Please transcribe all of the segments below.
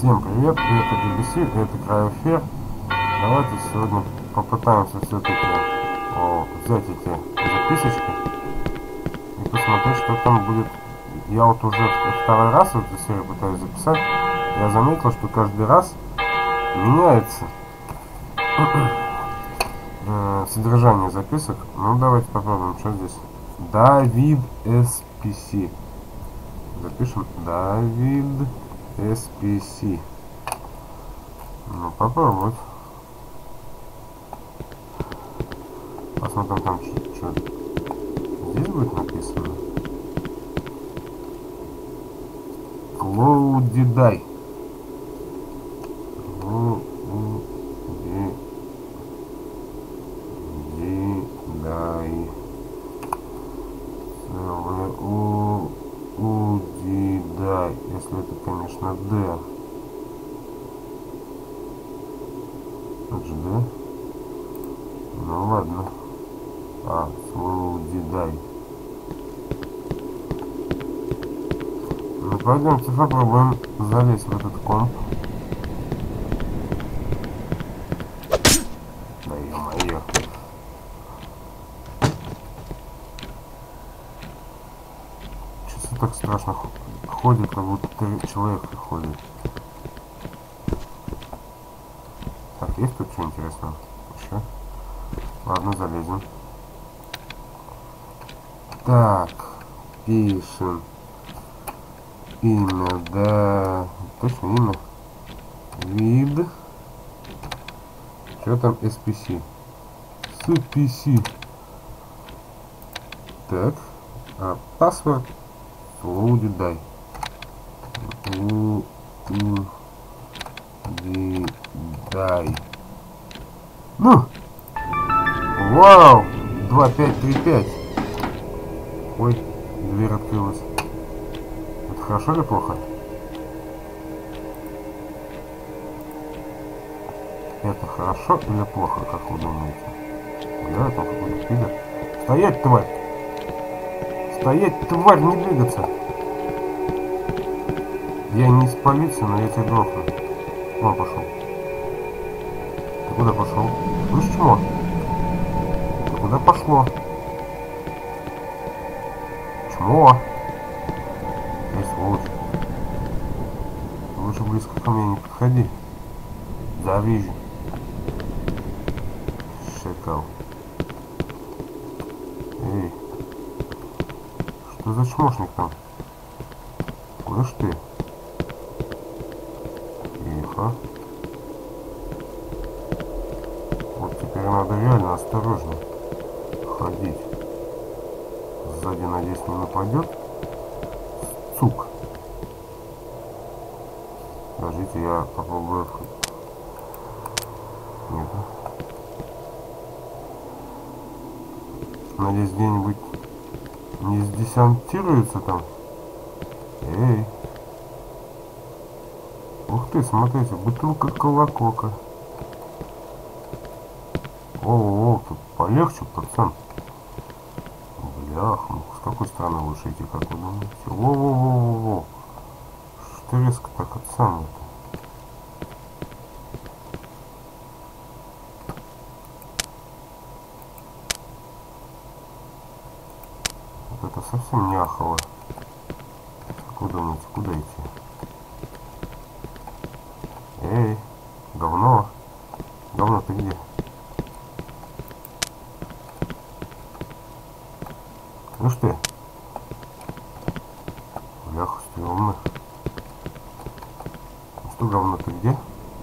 Всем привет, это BBC, это Крайофер. Давайте сегодня попытаемся все-таки взять эти записочки и посмотреть, что там будет. Я вот уже второй раз эту серию пытаюсь записать. Я заметил, что каждый раз меняется содержание записок. Ну давайте попробуем, что здесь. Давид SPC. Запишем Давид SPC. Ну, попробовать. Посмотрим там, что здесь будет написано. Клоудидай. Удидай. Если это, конечно, Д. Это же Д. Ну ладно. Слоудидай. Ну пойдемте попробуем залезть в этот комп. Да ё-моё. Часы так страшно ходит, как будто человек ходит. Так, есть тут что интересного? Еще? Ладно, залезем. Так, пишем. Имя, да, точно имя. Вид. Что там SPC? SPC. Так, паспорт. Удидай. Удидай. Ну! Вау! 2535. Ой, дверь открылась. Это хорошо или плохо? Это хорошо или плохо, как вы думаете? Да, там какой-то пидор. Стоять, тварь! Стоять, тварь, не двигаться! Я не из полиции, но я тебя грохну. Вон пошел. Ты куда пошел? Слышь, чмо? Ты куда пошло? Чмо? Эй, сволочь. Лучше близко ко мне не подходи. Да, вижу. Шакал. Эй. Что за чмошник там? Слышь ты? Тихо. Вот теперь надо реально осторожно ходить. Сзади, надеюсь, не нападет. Сук. Подождите, я попробую. Нет. Надеюсь, где-нибудь не сдесантируется там. Эй. Ух ты, смотрите, бутылка колокока. О, тут полегче, пацан. Блях, ну с какой стороны лучше идти, как вы думаете? Во-во-во-во-во. Что резко так от самого-то? Вот это совсем не ахово. Как вы думаете, куда идти? Эй, говно. Говно, ты где? Ну что? Бляха, стрёмно. Ну что, говно, ты где?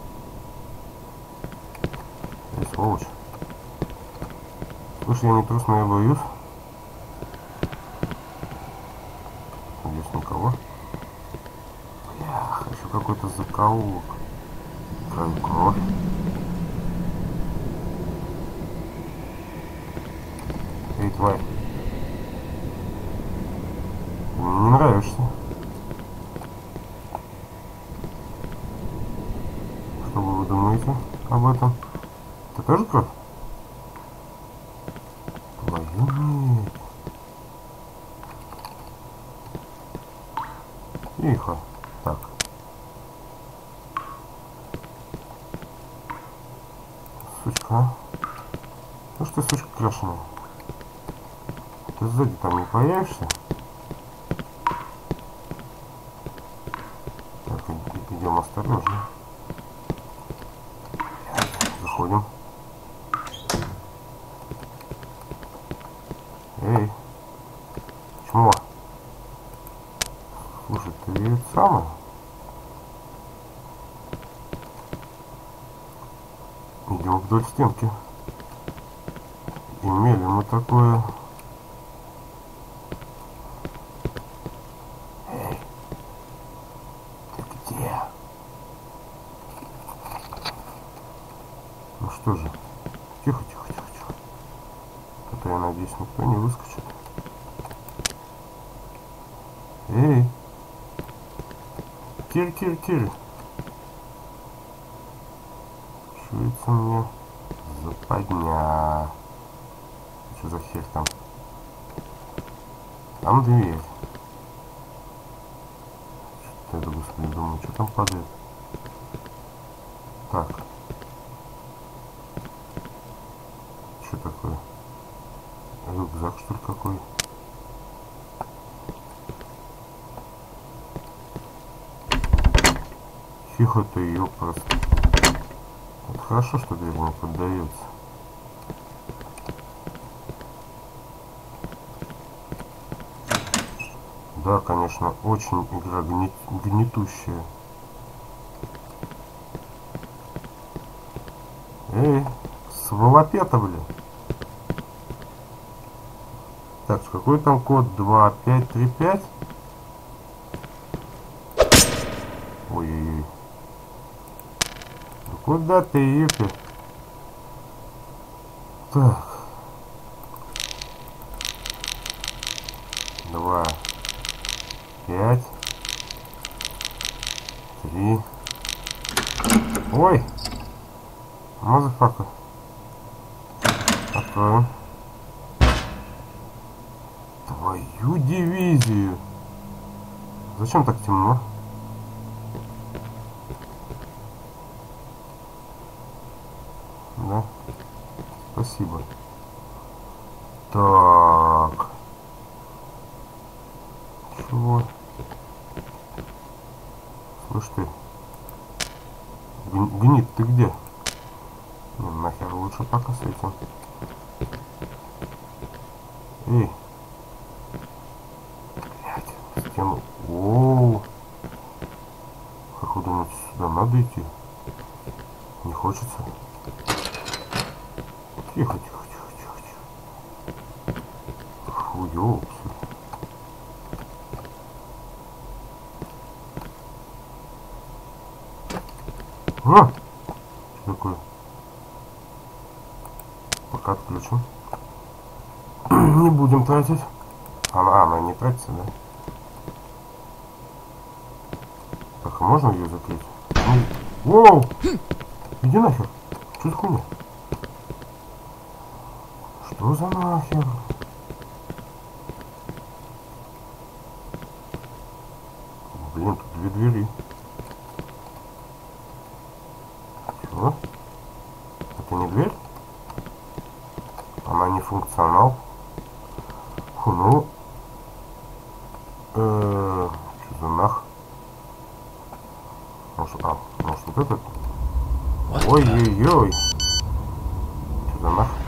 Эй, сволочь. Слушай, я не трус, но я боюсь. Здесь никого. Бляха, еще какой-то закоулок. Кровь. Эй, тварь. Ты мне не нравишься. Что вы думаете об этом? Ты тоже кровь? Твою мать. Тихо. Так. сучка, а? Ну что, сучка крашеная? Ты сзади там не появишься? Так, идем осторожно. Заходим. Эй, чмо? Слушай, ты ведь самое? Идем вдоль стенки. Имели мы такое. Эй, ты где? Ну что же, тихо, тихо, тихо, тихо. Это, я надеюсь, никто не выскочит. Эй, Кири, Кири, Кири. Чуется мне западня. Что за херь там? Там дверь. Что это, господи, думаю, что там падает? Так. Что такое? Рюкзак, что ли, какой? Тихо ты, ее просто. Это хорошо, что дверь не поддается. Да, конечно, очень игра гнетущая. Эй, сволопета, блин. Так, какой там код? 2535? Ой-ой-ой. Ну куда ты, Юпи? Так. 2, 5, 3. Ой! Мазафака. Откроем. Твою дивизию. Зачем так темно? Да? Спасибо. Так. Чего? Слышь ты. Гнит, ты где? Ну, нахер лучше пока с этим. Эй. Блядь, стену. Оу. Как вы думаете, сюда надо идти? Не хочется? Тихо, тихо, тихо, тихо, тихо. Фу, ёпсы. А! Что такое? Пока отключим. Не будем тратить. Она не тратится, да? Так, а можно ее закрыть? Воу! Иди нахер! Что за хуйня? Что за нахер? Блин, тут две двери. Чего? Это не дверь? Она не функционал. Фу, ну... Что за нах? Может, вот этот? Ой-ой-ой! Что за нах?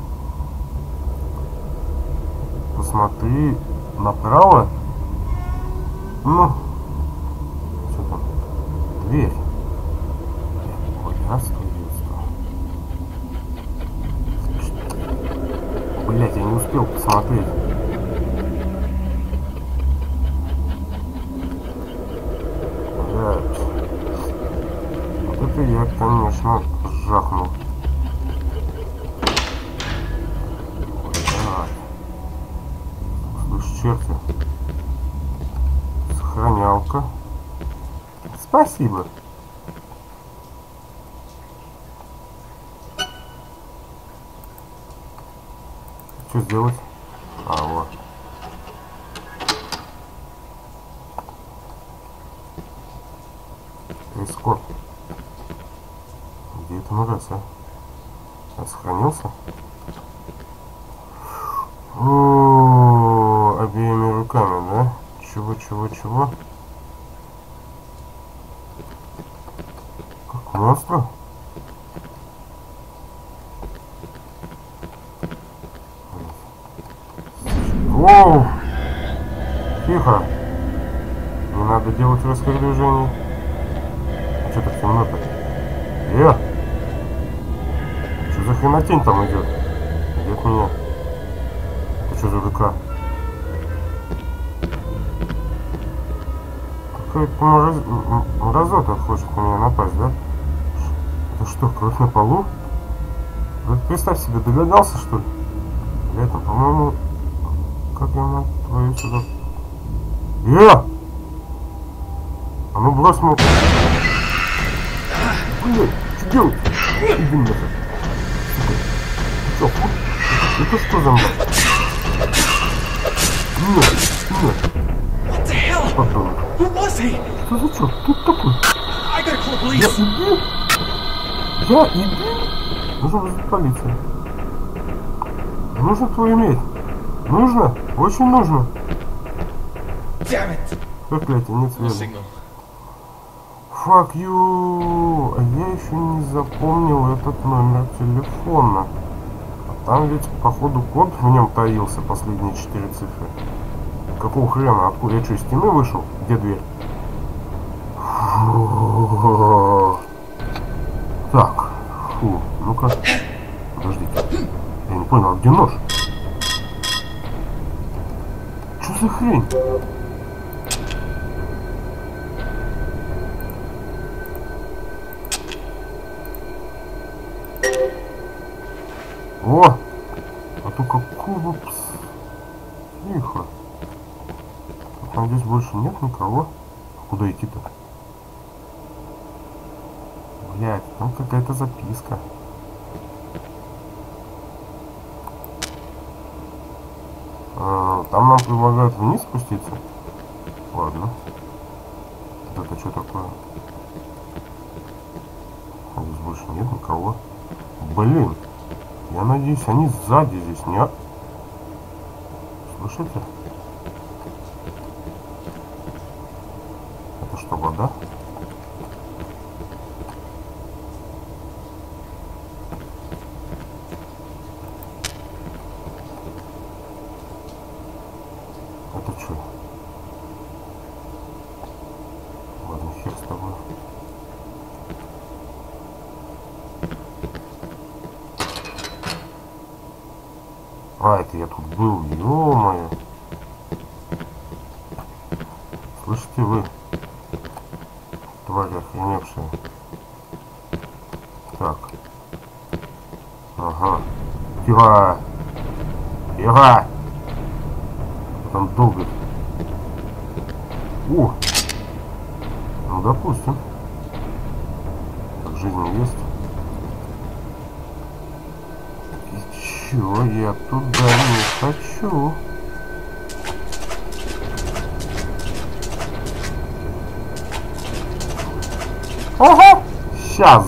Посмотри направо. Ну, что там? Дверь. Ой, блять, я не успел посмотреть. Блять. Вот это я, конечно, жахнул. Черти. Сохранялка. Спасибо. Что сделать? А, вот. Эскорт. Где это мразь, а? Я сохранился. О, обеими руками, да? Чего? Как монстр? Воу! Тихо! Не надо делать резких движений. А что так темно-то? Что за хренотень там идет? Идет меня. Это что за ДК? Какая-то мразота хочет на меня напасть, да? Это что, кровь на полу? Вот представь себе, догадался, что ли? Это, по-моему, как я на твою сюда... А ну брось мой... Блин, что делать? Иди нахер. Сука. Ты чё, это что за мразь? Нет. Подонок. Что за чё? Кто такой? Я иди? Нужно вызвать полицию. Нужно твой иметь. Нужно? Очень нужно. Проклятие, нет связи. Fuck you! А я еще не запомнил этот номер телефона. А там ведь, походу, код в нем таился, последние 4 цифры. Какого хрена? Откуда? Я что, из стены вышел? Где дверь? Так, ну-ка. Подождите. Я не понял, а где нож? Что за хрень? О! А то какого пс... Тихо. Там здесь больше нет никого. Куда идти-то? Блядь, там какая-то записка. Там нам предлагают вниз спуститься. Ладно. Вот это что такое? А здесь больше нет никого. Блин. Я надеюсь, они сзади здесь, нет? Слышите? Это что, вода? Это что? Ладно, хер с тобой. А, это я тут был, ё-моё. Слышите вы? Твари охреневшие. Так. Ага. Тихо! Тихо! Там долго. О! Ну, допустим. Так, жизнь есть. Чё, я туда не хочу. Ага! Сейчас!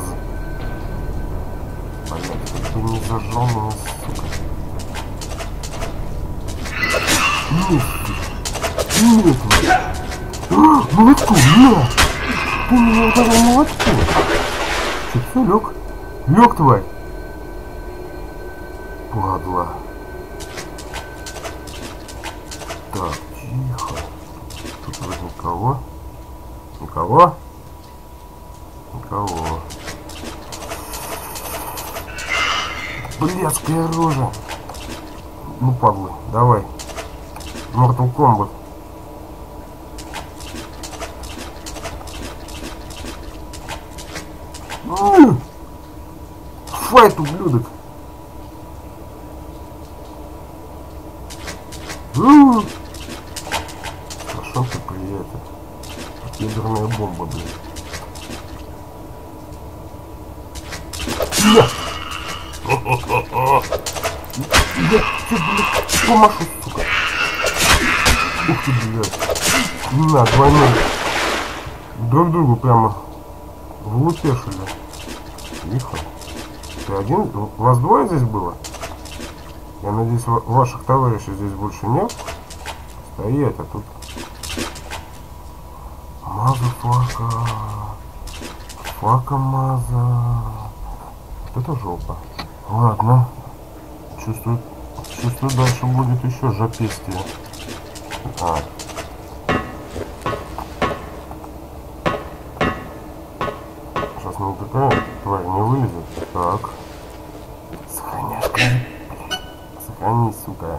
Блядь, ты не зажал меня, сука. Нет, молотку, нет! Ты меня ударил молотку! Чё, всё, лёг? Лёг, тварь! Падла. Так, тихо. Тут вроде никого. Никого? Никого. Блядская рожа. Ну, падлы, давай. Mortal Kombat. Файт, ублюдок. Хорошо ты приятель. Ядерная бомба, блин. Нет! Я тебе, блядь, помашу, сука. Ух ты, блядь. На, двойной. Друг другу прямо влупешили. Тихо. Ты один? Вас двое здесь было? Я надеюсь, ваших товарищей здесь больше нет? Стоять, а тут... Мазафака. Фака-маза. Вот это жопа. Ладно. Чувствую, дальше будет еще жопестие. А. Сейчас никакая тварь не вылезет. Так. Сохраняшка. Сохранись, сука.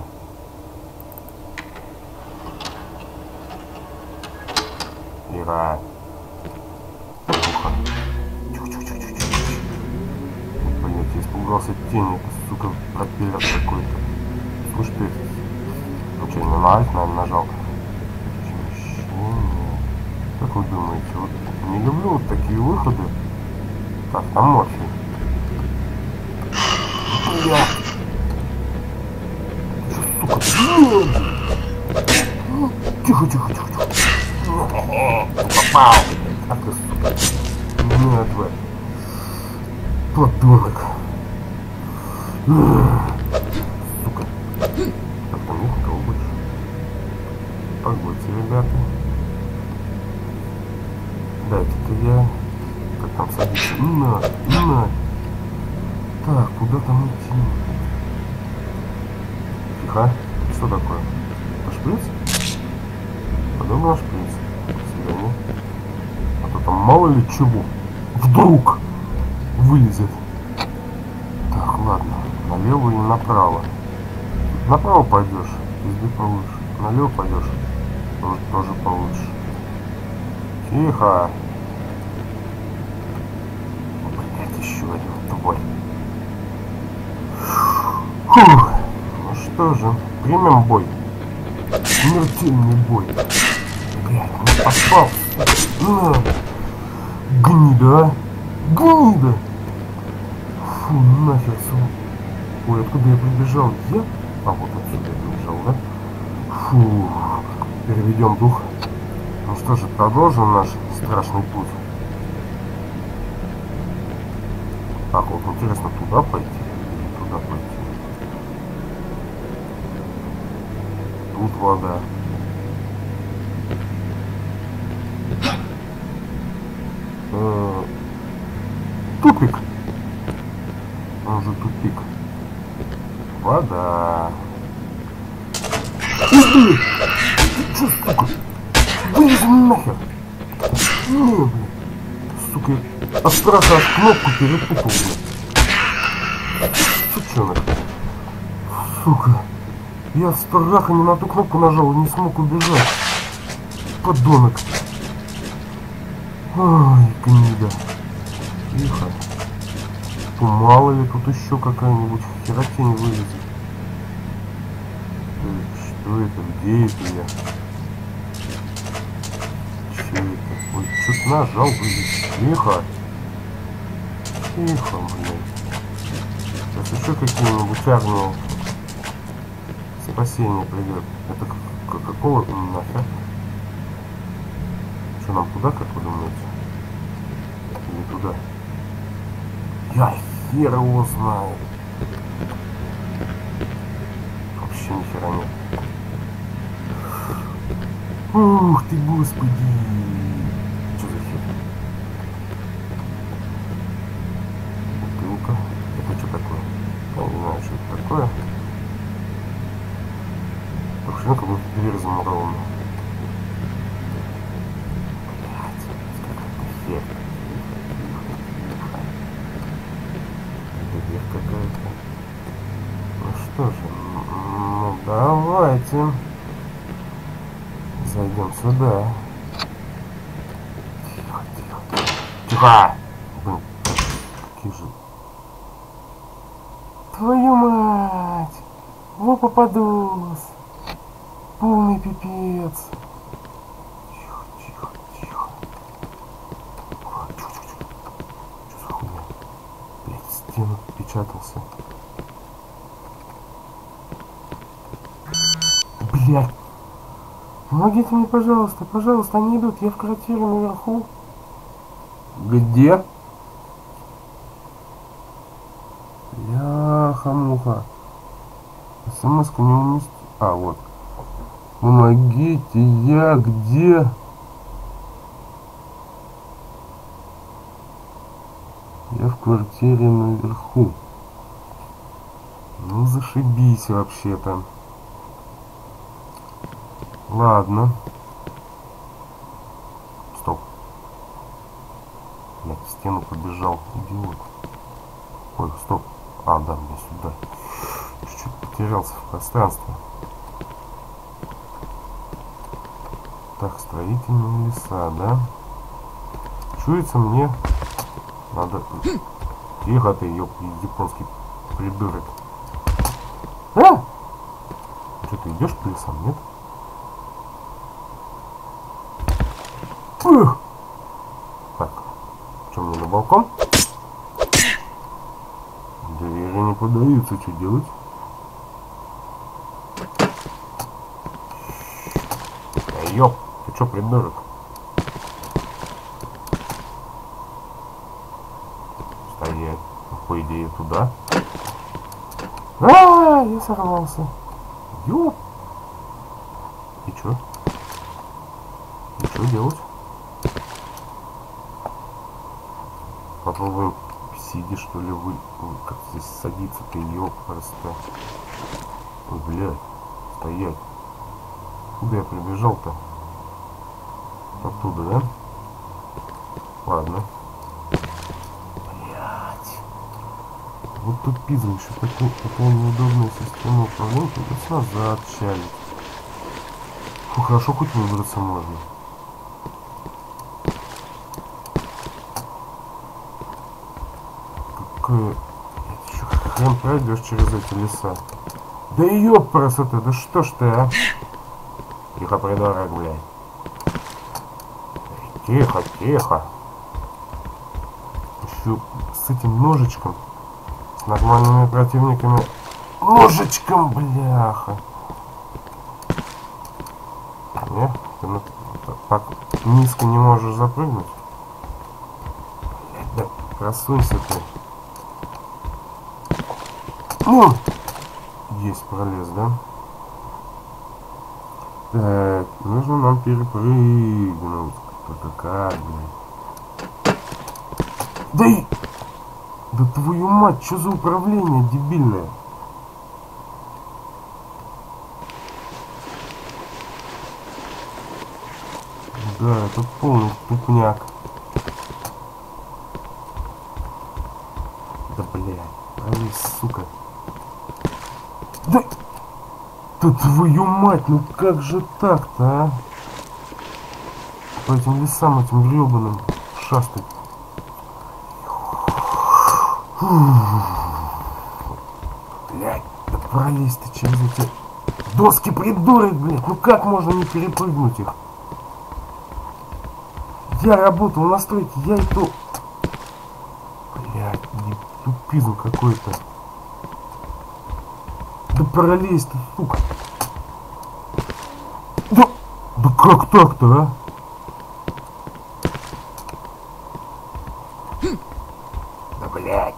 Ира. Тихо. Блин, я испугался тени. Сука, пропеллер какой-то. Слушай, ты случайно на альт, наверное, нажал. Как вы думаете, вот не люблю вот такие выходы. Так, там морфий. Бля! Сука, тихо, тихо, тихо, тихо. Попал! Ах ты, сука. Нет, тварь. Подонок. Сука. Так, там нет никого больше. Погодьте, ребята. Дайте-ка я... Как там садиться? Не надо. Так, куда там идти? Тихо. Что такое? Это шприц? Подобно шприц. До свидания. А то там мало ли чего. Вдруг вылезет. Так, ладно. Налево и направо. Направо пойдешь, везде получше. Налево пойдешь, тоже получше. Тихо. Блять, еще один тварь. Фух. Ну что же, примем бой. Смертельный бой. Блять, ну попал. Гнида, а? Гнида. Фу, нахер, ой, откуда я прибежал? Я? А вот отсюда я прибежал, да? Фу, переведем дух. Ну что же, продолжим наш страшный путь. Так, вот интересно, туда пойти или туда пойти? Тут вода. Тупик. Он же тупик. Вода. Чё, сука? Вылези нахер. Не, блин. Сука, от страха от кнопку перепутал, блин. Сучонок. Сука. Я от страха не на ту кнопку нажал и не смог убежать. Подонок. Ой, гнида. Тихо. Мало ли тут еще какая-нибудь херотень вылезет. Что это? Где это я? Че это? Ой, что-то нажал, вылез. Тихо. Тихо, блядь. Сейчас еще какие-нибудь армии спасения придет. Это какого нахер? Что, нам куда, как вы думаете? Или туда? Я хер его знаю. Вообще ни хера нет. Ух ты, господи. Что за хер? Бутылка. Это что такое? Я не знаю, что это такое. Так что, как будто дверь замурована. Блять, какая-то хер. Какая-то. Ну что же, ну давайте зайдем сюда. Тихо, тихо, тихо. Блин, какие же. Твою мать! Во попадос! Полный пипец! Тихо, тихо, тихо. Что за хуйня? Блять, стену печатался. Блять. Помогите мне, пожалуйста, пожалуйста, они идут, я в квартире наверху. Где? бляха-муха. СМС-ка не уместить. А, вот. Помогите, я где? Я в квартире наверху. Ну, зашибись вообще-то. Ладно. Стоп. Я в стену побежал. Идиот. Ой, стоп. А, да, мне сюда. Чуть-чуть потерялся в пространстве. Так, строительные леса, да? Чуется мне. Надо... Тихо ты, японский придурок. А! Что, ты идешь по лесам, нет? Ух! Так, что мне на балкон? Двери не поддаются, что делать? Ёп, ты чё, придурок? Стоять. По идее, туда. Я сорвался. Ёп. И чё? И чё делать? Попробуем сидя, что ли, как здесь садиться-то, ёп, просто. Ой, блядь. Стоять. Куда я прибежал-то? Оттуда, да? Ладно. Блять. Вот тупизм, еще такая неудобная система управления. Придется назад чалить. Фу, хорошо, хоть выбраться можно. Какое... Еще хрен пройдешь через эти леса. Да ёп, красота, да что ж ты, а? Тихо, придурок, блядь. Тихо, тихо. Еще с этим ножичком, с нормальными противниками. Ножичком, бляха. Не, ты так низко не можешь запрыгнуть. Да, просунься ты. Ну, есть пролез, да? Так, нужно нам перепрыгнуть. Как, блядь. Да и... Да твою мать, что за управление дебильное? Да, это полный тупняк. Да, блядь, правись, сука. Да... Да твою мать, ну как же так-то, а? По этим лесам, этим гребаным шастать. Блядь, да пролезь ты через эти доски, придурок, блядь. Ну как можно не перепрыгнуть их? Я работал на стройке, я и то... Блядь, тупизм какой-то. Да пролезь ты, сука. Да как так-то, а? Да, блядь.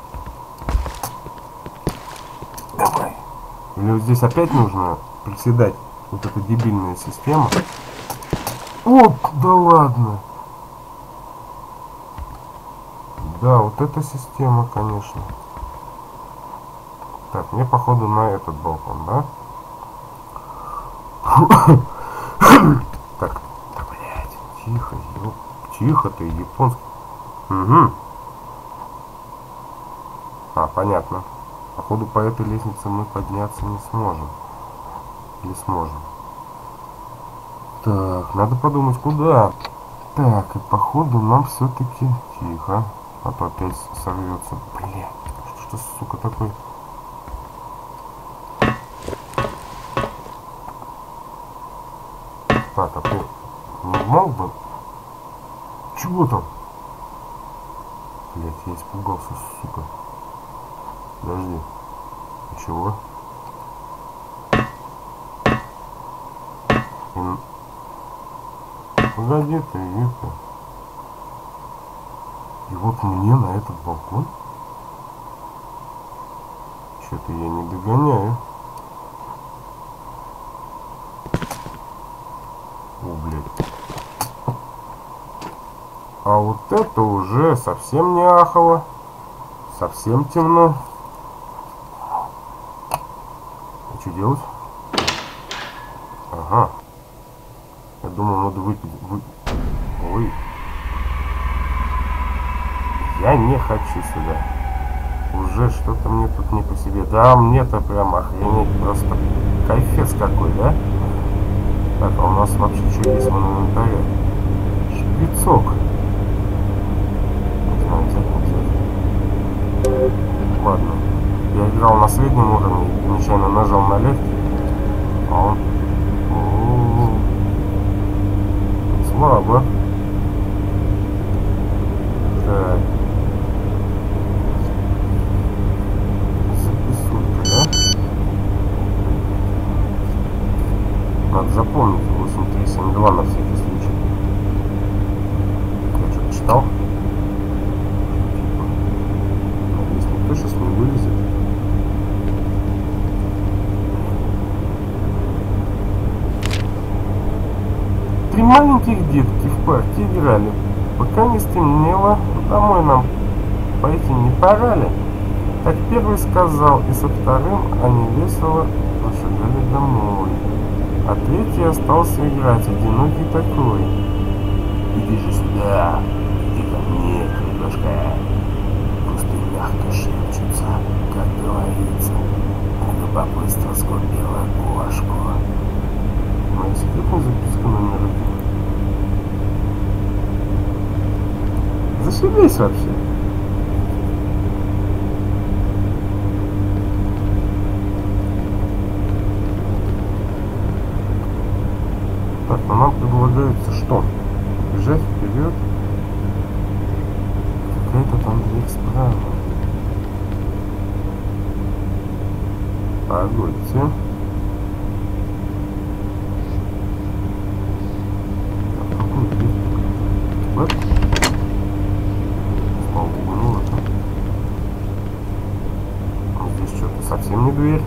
Давай. Или вот здесь опять нужно приседать? Вот эта дебильная система. Оп, да ладно. Да, вот эта система, конечно. Так, мне походу на этот балкон, да? Так, да, блядь, тихо, тихо ты, японский. Угу. А, понятно. Походу по этой лестнице мы подняться не сможем. Или сможем. Так, надо подумать, куда. Так, и походу нам все-таки тихо. А то опять сорвется. Блядь, что, сука, такое? Так, а ты не мог бы? Чего там? Блять, я испугался, сука. Подожди. Чего? Погоди ты, ёпта. И вот мне на этот балкон? Что-то я не догоняю. О, блядь. А вот это уже совсем не ахово. Совсем темно. А что делать? Ага. Я думал, надо выпить. Ой. Я не хочу сюда. Уже что-то мне тут не по себе. Да, мне-то прям охренеть просто. Кайфец какой, да? Так, а у нас вообще что есть в инвентаре? Шприцок. Не знаю, взять. Ладно. Я играл на среднем уровне, нечаянно нажал на легкий, а он... Слабо. Так. Записулька, да? Надо запомнить 8372 на всякий случай. Я что-то читал? Надеюсь, никто сейчас не вылезет. Три маленьких детки в парке играли. Пока не стемнело, домой нам пойти не пора ли? Так первый сказал, и со вторым они весело зашагали домой. А третий остался играть, одинокий такой. Иди же сюда, иди ко мне, крылышко. Кусты мягко шепчутся, как говорится. А любопытство сгубило кошку. Моя секретная записка номер 1. Зашибись вообще. Так, но нам предлагается что? Бежать вперед. Какая-то там дверь справа. Погодьте. Так, какую дверь? Вот. Слава богу, не вот. Здесь что-то совсем не дверь.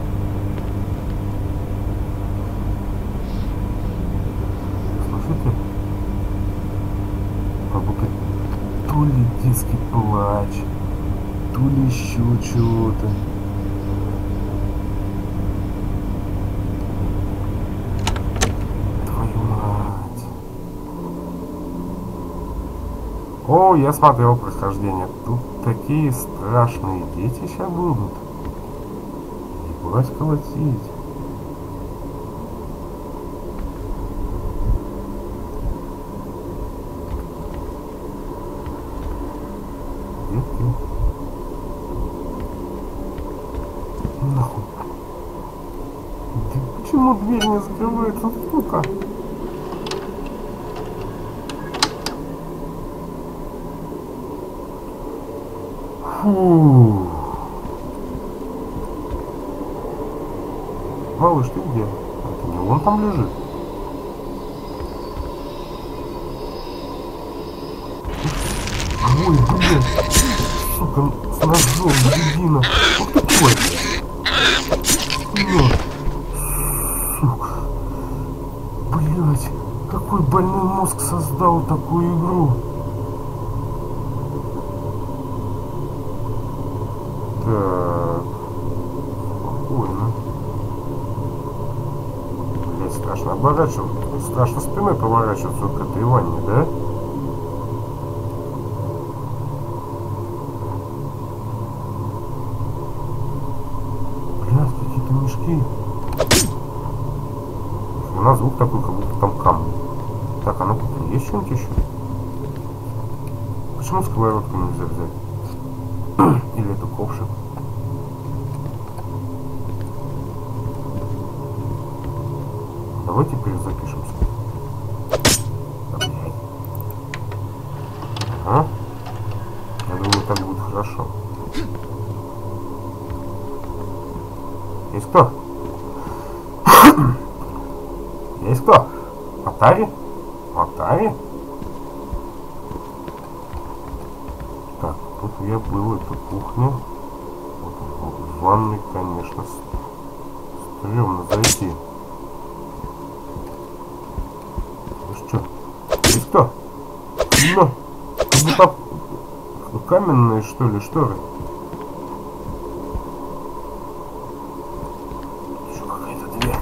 Как будто то ли детский плач, то ли еще чего-то. Твою мать. О, я смотрел прохождение. Тут такие страшные дети сейчас будут. Ебать колотить. Нахуй. Да почему дверь не закрывается, сука? Фу. Малыш, ты где? Это не он там лежит? Ой, блин. Сука, с ножом, дебина. Ух ты твой. Нет. Сука. Блять, какой больной мозг создал такую игру. Так. Спокойно. Блять, страшно оборачиваться. Страшно спиной поворачиваться к этой ванне, да? Мешки. У нас звук такой, как будто там камни. Так, а ну есть что-нибудь еще? Почему сковородку нельзя взять? Или это ковшик? Давайте перезапишемся. Ага. Я думаю, так будет хорошо. Есть кто? Есть кто? Атари? Атари? Так, тут я был, это кухня. В ванной, конечно, стрёмно зайти. Ну что, здесь кто? Ну, как будто каменные, что ли, шторы? Еще какая-то дверь.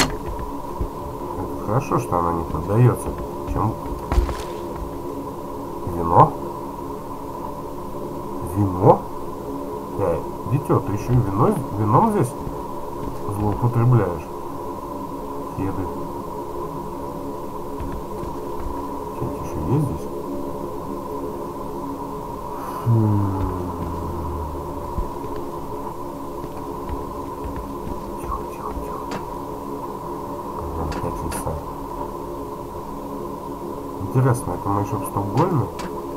Это хорошо, что она не поддается. Чем? Вино? Вино? Дитё, ты еще и вином здесь злоупотребляешь? Кеды. Что-нибудь еще есть здесь? Тихо, тихо, тихо. Ага, 5 часа. Интересно, это мы еще в Стокгольме?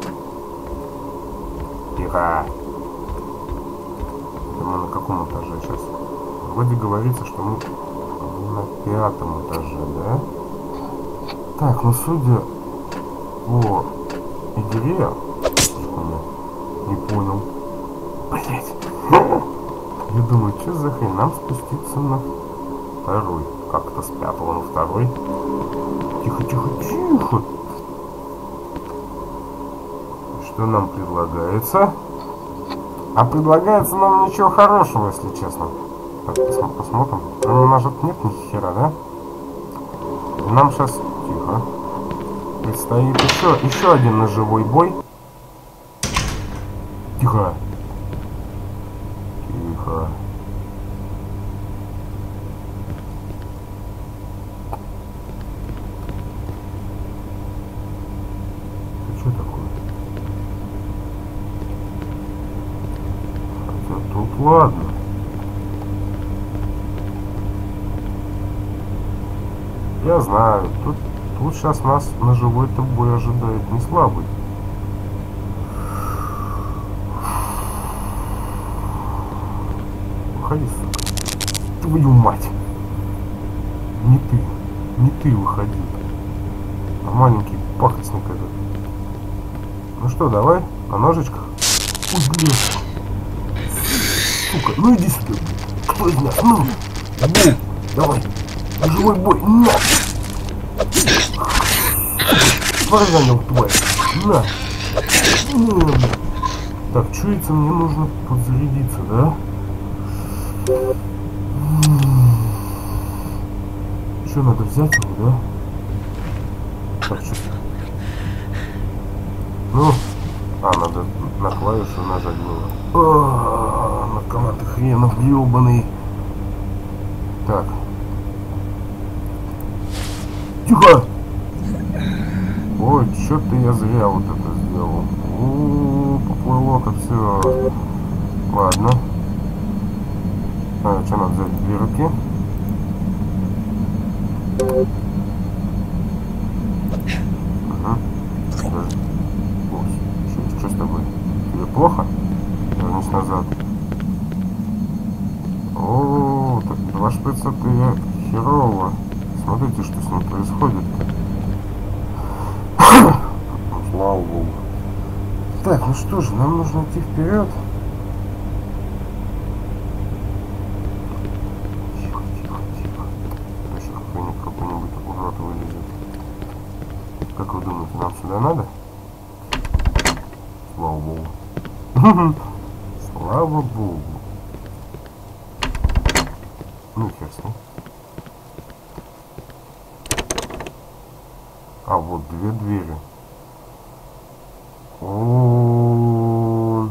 Тихо. Это мы на каком этаже сейчас? Вроде говорится, что мы на 5-м этаже, да? Так, ну судя по игре... Не понял. Блять. Я думаю, что за хрень? Нам спуститься на второй. Как-то с 5-го на 2-й. Тихо, тихо, тихо. Что нам предлагается? А предлагается нам ничего хорошего, если честно. Так, посмотрим. Ну, у нас же нет ни хера, да? И нам сейчас... Тихо. Предстоит еще один ножевой бой. Тихо. Тихо. Это что такое? Хотя тут ладно. Я знаю, тут сейчас нас ножевой-то бой ожидает не слабый. Выходи, сука. Твою мать. Не ты выходи. А маленький пакостник этот. Ну что, давай, на ножичках. Ой, блин. Сука, ну иди сюда. Кто из нас? Ну, бой, давай. Живой бой, на. Сварганил, тварь. На. Так, чуется, мне нужно подзарядиться, да? Что надо взять его, да? Так, что? Ну, надо на клавишу нажать было. Наркоматы хренов ебаный. Так. Тихо! Ой, что-то я зря вот это сделал. Поплыло-то все. Ладно. Что надо взять? 2 руки. Что с тобой? Тебе плохо? Вернись назад. О, так 2 шприца ты херово. Смотрите, что с ним происходит-то. Слава богу. Так, ну что же, нам нужно идти вперед. Какой-нибудь урод вылезет. Как вы думаете, нам сюда надо? Слава богу. Слава богу. Ну, хер с ним. А вот 2 двери. О,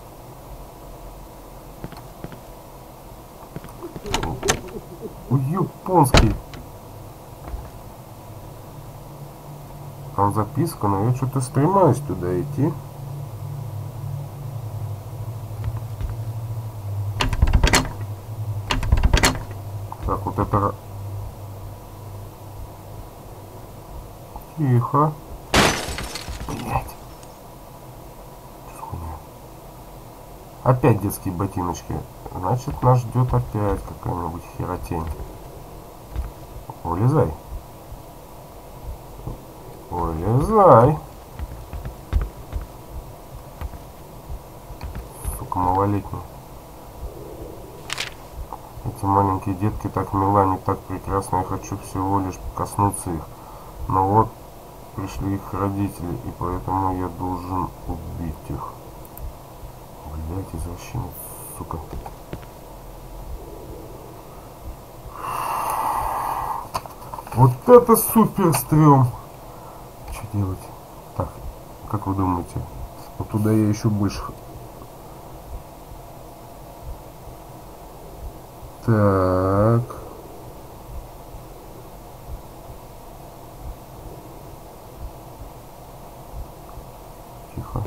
японский. Там записка, но я что-то стремаюсь туда идти. Так, вот это... Тихо. Блять. Опять детские ботиночки. Значит, нас ждет опять какая-нибудь херотень. Вылезай. Вылезай. Сука, малолетний. Эти маленькие детки так милы, они так прекрасны, я хочу всего лишь коснуться их. Но вот пришли их родители, и поэтому я должен убить их. Блять, извращенец, сука. Вот это супер стрём. Что делать? Так, как вы думаете? Вот туда я еще больше. Так. Тихо.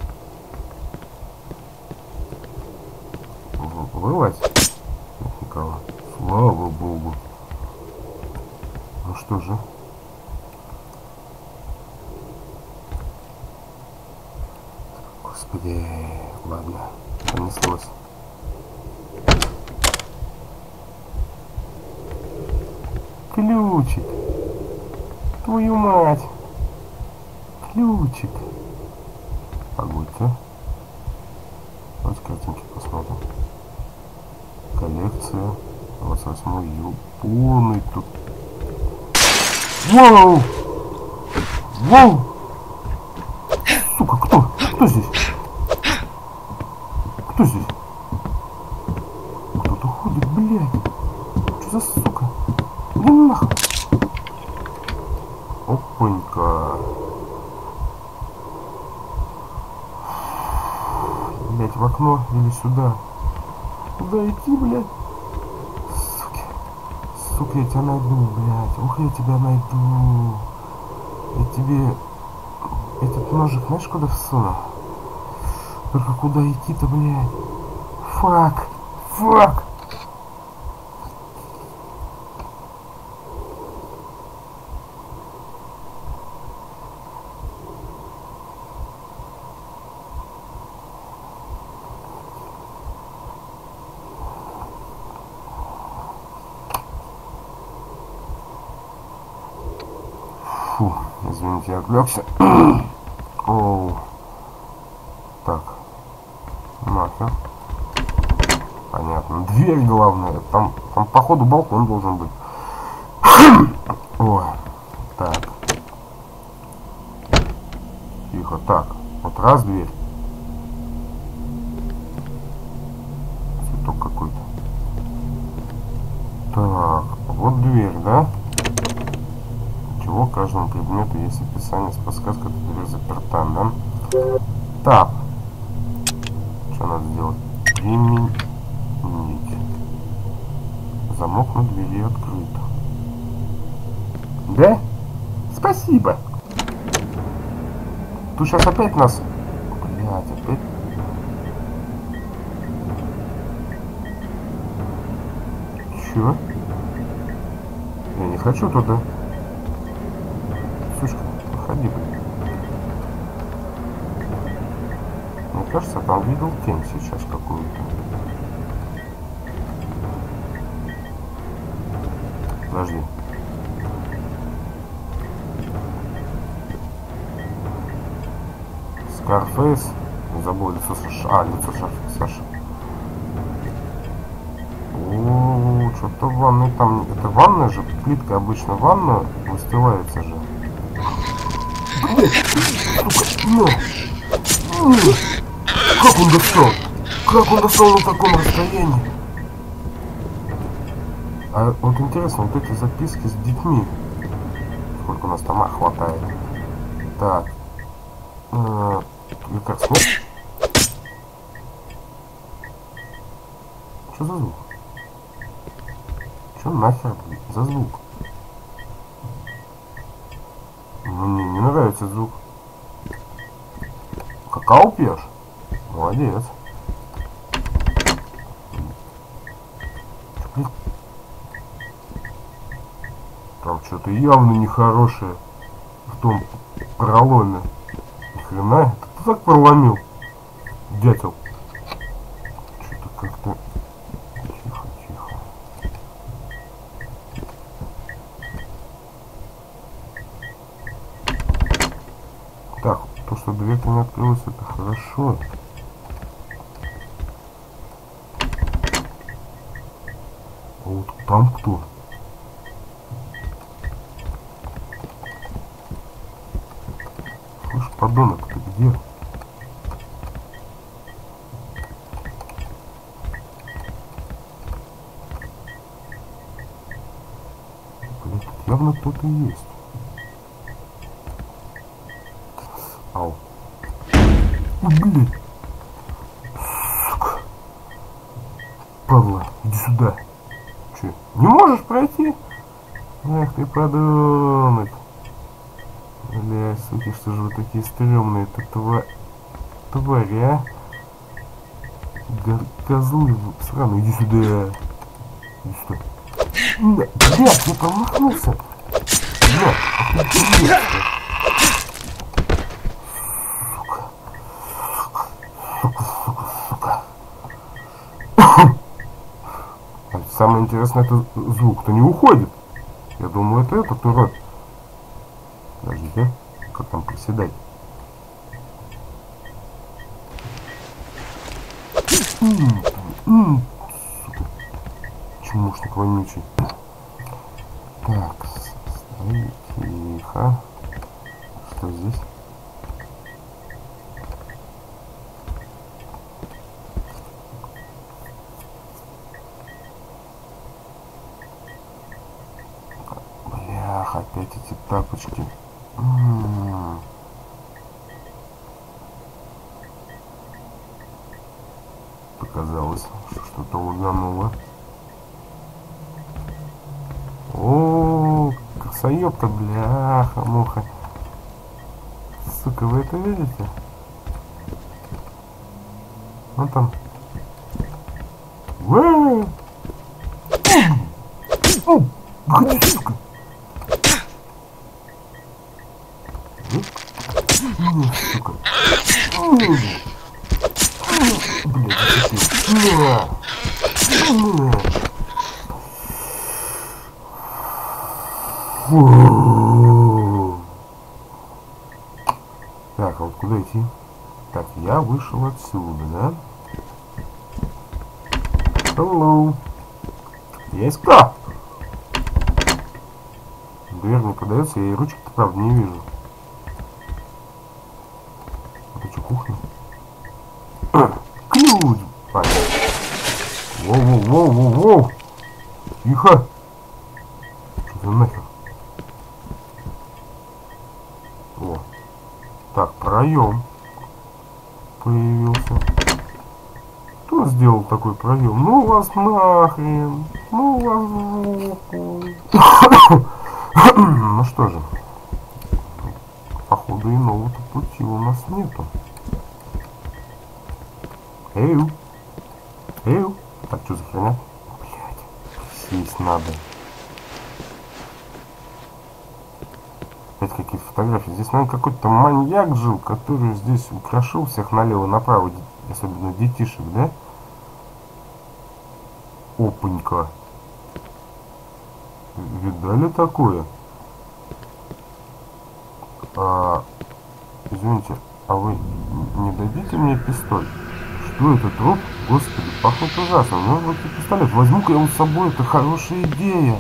Вылазь. Никого. Слава богу. Ну что же? Господи, ладно, понеслось. Ключик. Твою мать. Ключик. Погодьте. Давайте картинки посмотрим. Коллекция. 28 июля. Полный тут. Воу! Воу! Сука, кто? Кто здесь? Кто здесь? Кто-то ходит, блядь. Что за сука? Да нахуй. Опанька. Блядь, в окно или сюда? Куда идти, блядь? Суки. Сука, я тебя найду, блядь. Ух, я тебя найду. Я тебе этот ножик, знаешь, куда всуну? Только куда идти-то, блядь? Фак. Фак. Фу, извините, я отвлекся. Оу. Так. Нахер. Понятно. Дверь главная. Там походу балкон должен быть. Ой. Так. Тихо. Так. Вот раз дверь. Цветок какой-то. Так. Вот дверь, да? Чего каждому предмету есть описание с подсказкой, что дверь заперта, да? Так. Что надо сделать? Применить. Замок на двери открыт. Да? Спасибо. Ты сейчас опять нас... Блядь, опять... Чё? Я не хочу туда. Сучка, выходи, блядь. Мне кажется, там видел тень сейчас какую-то. Подожди. Скарфейс. Забыл лицо Саша. А, лицо Саша. О, что-то в ванной там... Это ванная же? Плитка обычно в ванную выстилается же. Как он достал? Как он достал на таком расстоянии? А вот интересно, вот эти записки с детьми. Сколько у нас там хватает. Так. И как смотришь? Что за звук? Что нахер за звук? Мне не нравится звук. Какао пьешь? Молодец. Там что-то явно нехорошее в том проломе. Ни хрена, ты так проломил, дятел. Что-то как-то... Тихо, тихо. Так, то, что дверь-то не открылась, это хорошо. А вот там кто? Слышь, подонок, ты где? Блин, тут явно кто-то есть. Ау. Блин. Сука. Павла, иди сюда. Че, не можешь пройти? Эх ты, подонок. Бля, суки, что же вы такие стрёмные-то, твари, а? Козлы сраные, иди сюда. Иди сюда. Блядь, я промахнулся. Блядь, охуеть. Самое интересное, это звук-то не уходит. Я думаю, это этот урод. Подождите, как там приседать? Сука. Чмошник вонючий. Так, стой, тихо. Что здесь? Блях, опять эти тапочки. Показалось, что что-то лагануло. О, красоёбка, бляха, муха. Сука, вы это видите? Ну там. Где, сука? Сука. Блядь, зацепил. Так, а вот куда идти? Так, я вышел отсюда, да? Hello. Есть кто? Дверь не подается, я и ручки-то, правда, не вижу. Это что, кухня? Ключ! Воу-воу-воу-воу-воу! Тихо! Что за нахер? О! Так, проем появился. Кто сделал такой проем? Ну вас нахрен! Ну вас в жопу! Ну что же, походу иного-то пути у нас нету. Эйу! Эйу! Так, что за херня? Блядь, сесть надо. Опять какие-то фотографии. Здесь, наверное, какой-то маньяк жил, который здесь украшил всех налево-направо, особенно детишек, да? Опанька. Видали такое? Извините, а вы не дадите мне пистоль? Что это, труп? Господи, пахнет ужасно. Может быть, и пистолет. Возьму-ка я его с собой, это хорошая идея.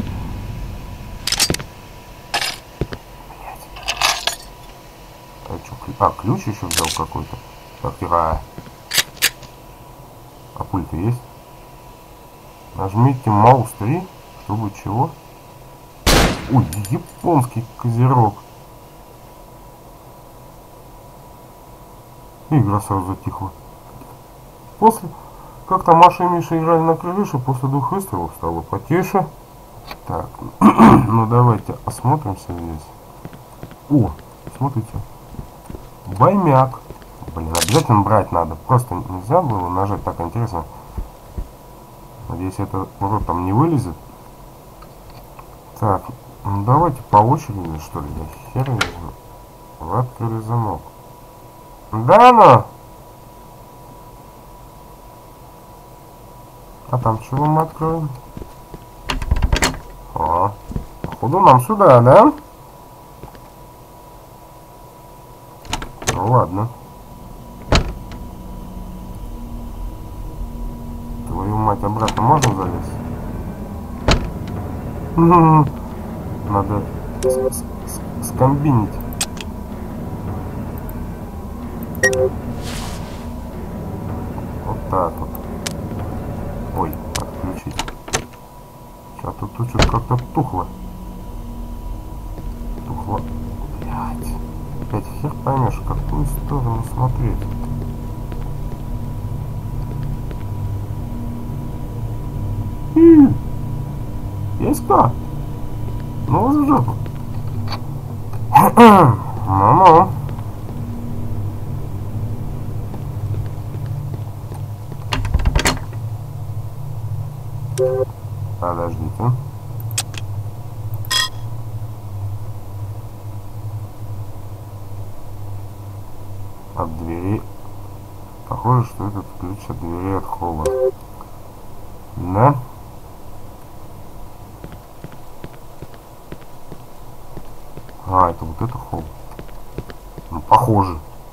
А что, ключ еще взял какой-то. Так, тихо. А пульт есть? Нажмите маус 3, чтобы чего? Ой, японский козерог. И игра сразу затихла. После, как там Маша и Миша играли на крыше, после 2 выстрелов стало потише. Так, ну давайте осмотримся здесь. О, смотрите. Баймяк. Блин, обязательно брать надо. Просто нельзя было нажать, так интересно. Надеюсь, это урод там не вылезет. Так, ну давайте по очереди, что ли. Я хер не знаю. Вы открыли замок. Да, ну! А там чего мы откроем? О, походу нам сюда, да? Ну ладно. Твою мать, обратно можно залезть? Надо скомбинить. Вот так вот. Ой, отключить. Сейчас тут что-то как-то тухло. Тухло. Блять. Опять хер поймешь, в какую сторону смотреть. Есть кто? Ну, в жопу. Ну-ну. Подождите. От двери. Похоже, что этот ключ от двери от холла. Да? А, это вот это холл. Ну, похоже.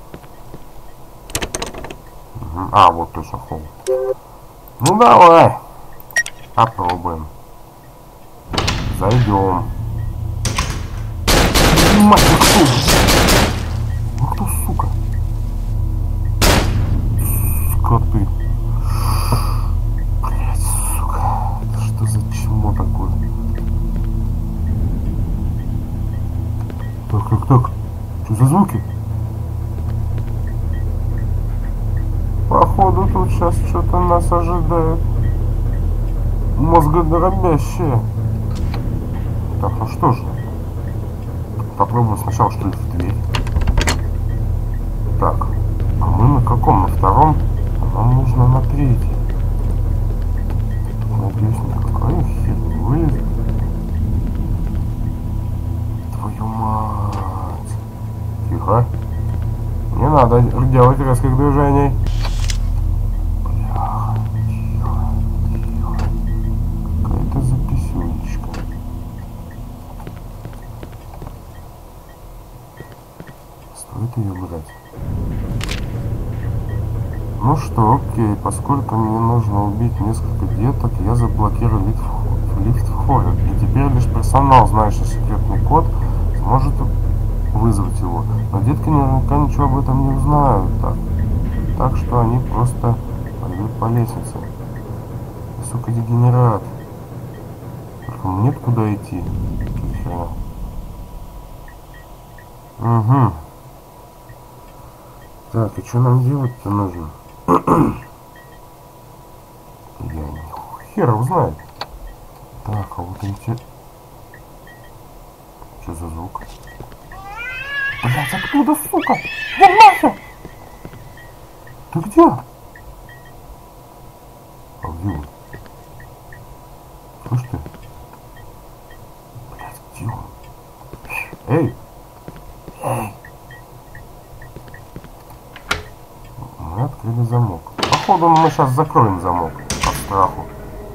Угу. А, вот точно холл. Ну, давай. Попробуем. Зайдем. Мать, вы кто? Вы кто, сука? Скоты. Блять, сука. Это что за чмо такое? Так. Что за звуки? Походу тут сейчас что-то нас ожидает. Мозгодробящее. Так, ну что же. Попробуем сначала, что ли, в дверь. Так. А мы на каком? На втором? А нам нужно на третий. Надеюсь, никакая хер не вылезет. Твою мать. Тихо. Не надо делать резких движений. Бля, тихо. Какая-то записюнечка. Стоит ее брать. Ну что, окей, поскольку мне нужно убить несколько деток, я заблокирую лифт в холле. И теперь лишь персонал, знающий секретный код, сможет вызвать его. Но детки наверняка ничего об этом не узнают. Так что они просто пойдут по лестнице. Сука, дегенерат. Только мне куда идти? Угу. Так, и что нам делать-то нужно? Я хер узнает. Так, а вот эти... Что за звук? Блять, откуда, сука? Вернулся! Ты где? А где он? Слышь ты? Блять, где он? Эй! Эй! Мы открыли замок. Походу мы сейчас закроем замок от страху.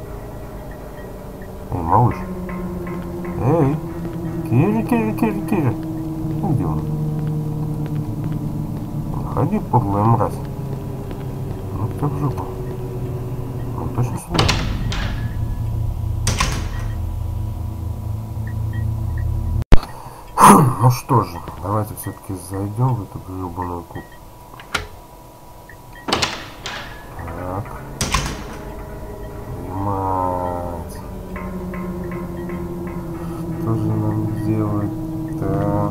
Эй, малыш. Эй! Кири. Ну, где он? Ходи, подлая мразь. Ну ты в жопу. Ну точно сюда. Ну что же, давайте все-таки зайдем в эту гребаную кухню. Так. Мать. Что же нам делать-то?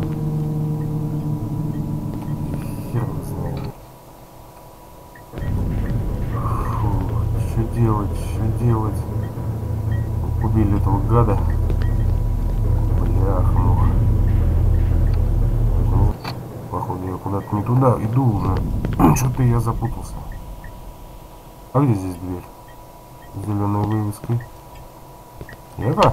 Хер не знаю. Что делать? Убили этого гада. Бляха-муха. Ну, походу я куда-то не туда иду уже. Что-то я запутался. А где здесь дверь? С зеленой вывеской. Это?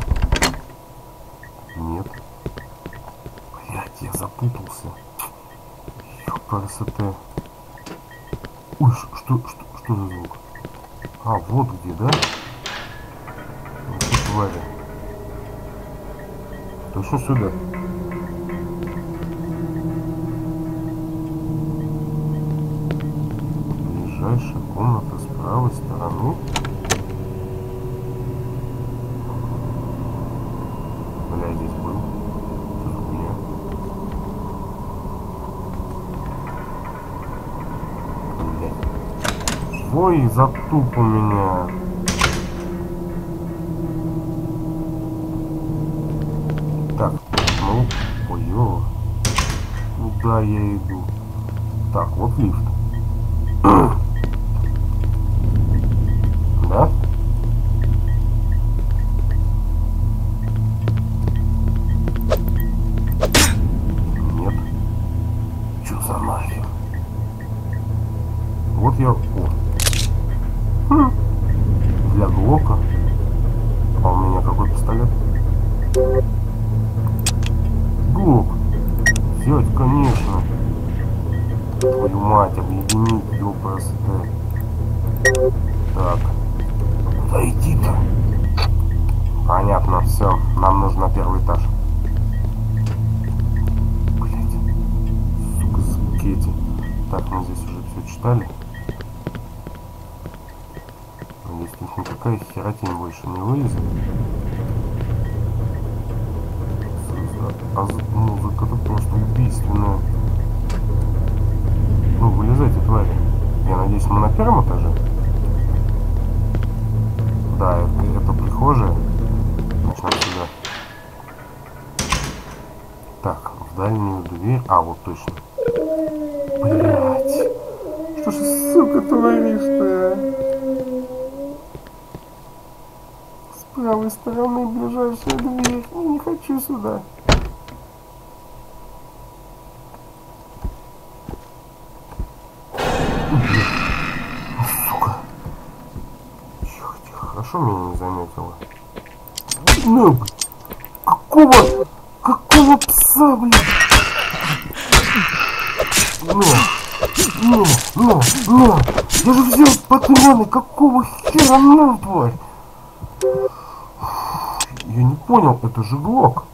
Нет. Блять, я запутался. Ёпарасоте. Ой, что за звук? А, вот где, да? Вот эти твари. Точно сюда. Ближайшая комната с правой стороны. я здесь был. Что за хуйня? Блядь. Ой, затуп у меня. Так, ну, ой-ё. Куда я иду? Так, вот лифт. Да? Нет. Чё за нафиг? Вот я... О. Для глока. А у меня какой пистолет? Глок. Взять, конечно. Твою мать, объединить, ёпрст. Так. Куда идти-то? Понятно, все. Нам нужно первый этаж. Блять. Сука, спагетти. Так, мы здесь уже все читали. Здесь тут никакая херотень больше не вылезет. А музыка-то просто убийственная. Ну, вылезайте, твари. Я надеюсь, мы на первом этаже? Да, это прихожая. Начнем сюда. Так, в дальнюю дверь. А, вот точно. Блять. Что ж, сука, творишь-то? С правой стороны ближайшая дверь. Я не хочу сюда. Сука. Тихо, тихо. Хорошо меня не заметила. Ну, какого пса, блин? На! Я же взял патроны, какого хера, ну, тварь? Я не понял, это же глок.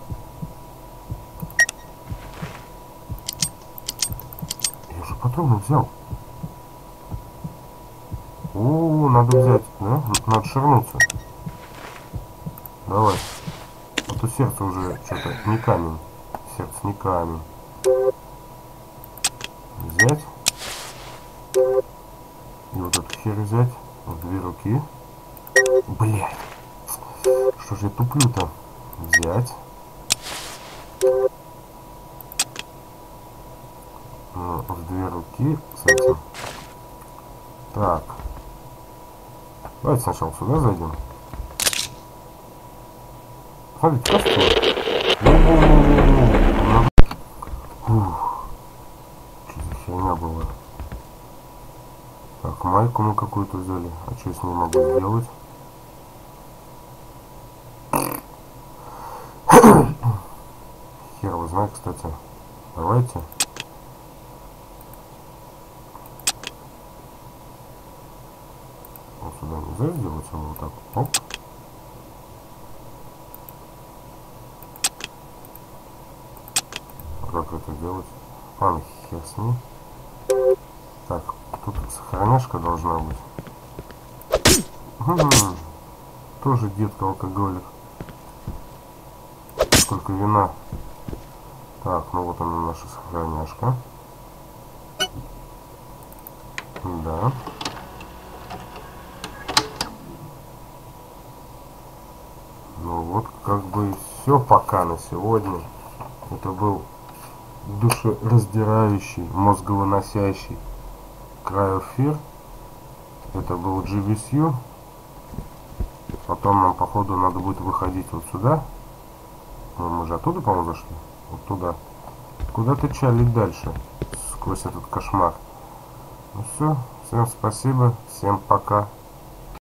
Я же патроны взял. О, надо взять, да? Надо ширнуться. Давай. А то сердце уже что-то не камень. Сердце не камень. Взять. И вот эту хер взять. В 2 руки. Блядь. Что же я туплю-то? Взять. В 2 руки с этим. Так. Давайте сначала сюда зайдем. Смотрите, костюм. Ух. Что за херня была? Так, майку мы какую-то взяли. А что с ней могу сделать? Хер его знает, кстати. Давайте. Вот сюда нельзя сделать, а вот так. Оп. Как это делать? Ладно, хер с ней. Так, тут сохраняшка должна быть. Тоже детка-алкоголик. Сколько вина. Так, ну вот она наша сохраняшка. Да. Ну вот, как бы все пока на сегодня. Это был душераздирающий, мозговыносящий Cryofear. Это был GBSU. Потом нам, походу, надо будет выходить вот сюда. Ну, мы же оттуда, по-моему, зашли. Вот туда. Куда-то чалить дальше. Сквозь этот кошмар. Ну все. Всем спасибо. Всем пока.